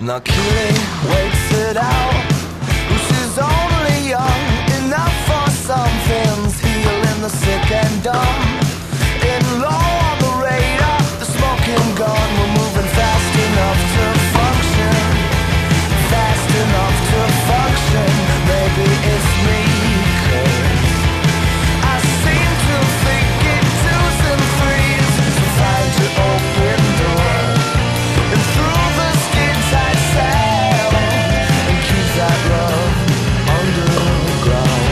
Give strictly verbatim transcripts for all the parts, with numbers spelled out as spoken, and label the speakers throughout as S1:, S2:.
S1: Nakili waits it out. She's only young enough for some things, healing the sick and dumb. In low on the radar, the smoking gun. We're moving fast enough to function, fast enough to function. Maybe it's me, 'cause I seem to think in twos and threes to find your open door and through the skin tight cell and keep that love underground.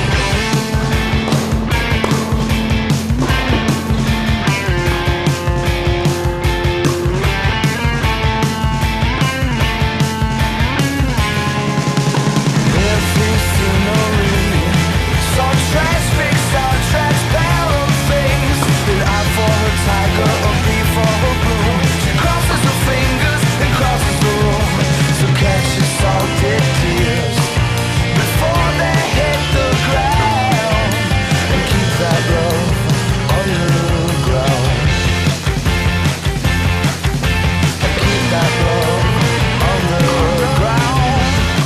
S1: Every scenery, some transfixed, some transparent things. An eye for a tiger, a B for a bloom. She crosses her fingers and crosses the room. So catch your salted tears before they hit the ground and keep that love underground. And keep that love underground.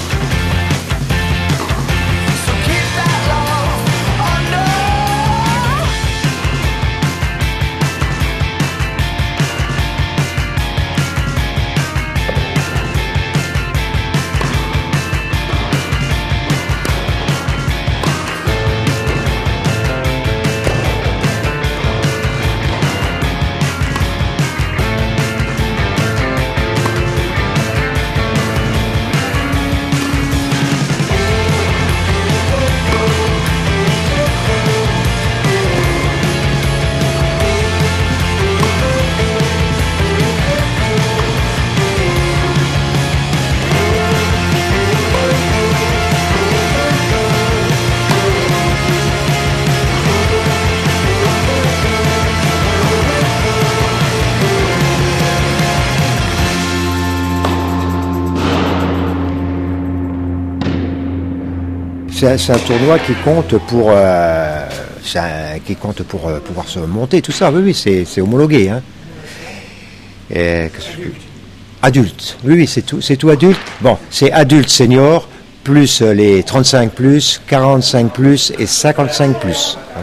S1: So keep that love under.
S2: C'est un, c'est un tournoi qui compte pour, euh, c'est un- qui compte pour euh, pouvoir se monter, tout ça. Oui, oui, c'est, c'est homologué. Hein. Et, qu'est-ce que- adulte. Oui, oui, c'est tout, c'est tout adulte. Bon, c'est adulte senior plus euh, les trente-cinq plus, quarante-cinq plus et cinquante-cinq plus. Hein.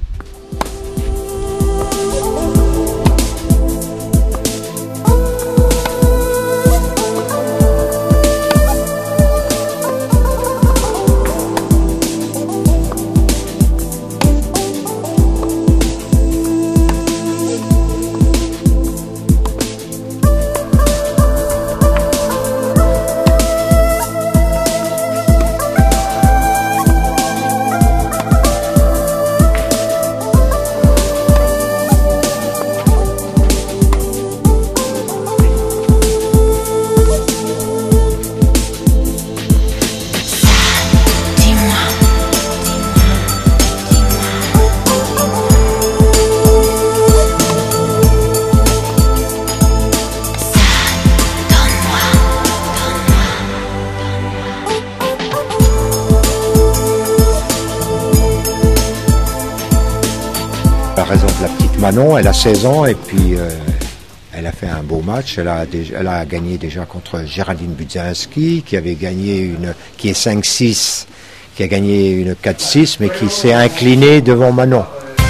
S2: Par exemple, la petite Manon, elle a seize ans et puis euh, elle a fait un beau match. Elle a, déjà, elle a gagné déjà contre Géraldine Budzinski, qui avait gagné une, qui est cinq six, qui a gagné une quatre six, mais qui s'est inclinée devant Manon.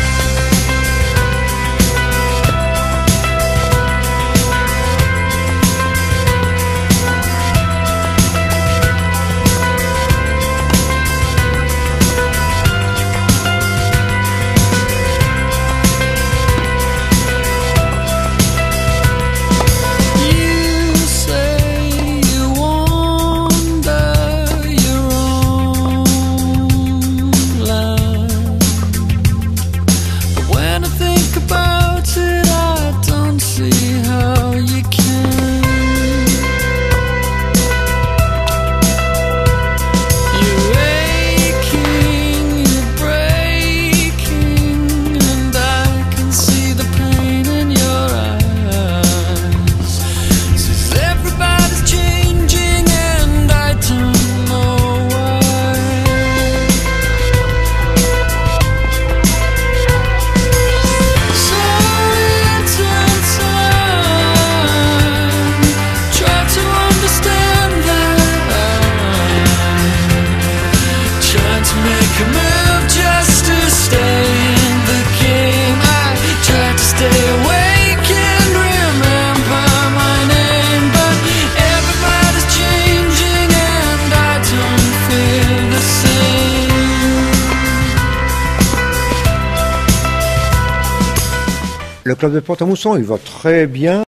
S1: You say you wander your own line. make a move just to stay in the game. I try to stay awake and remember my name, but everybody's changing and I don't feel the same.
S2: Le club de Pont-à-Mousson, il va très bien.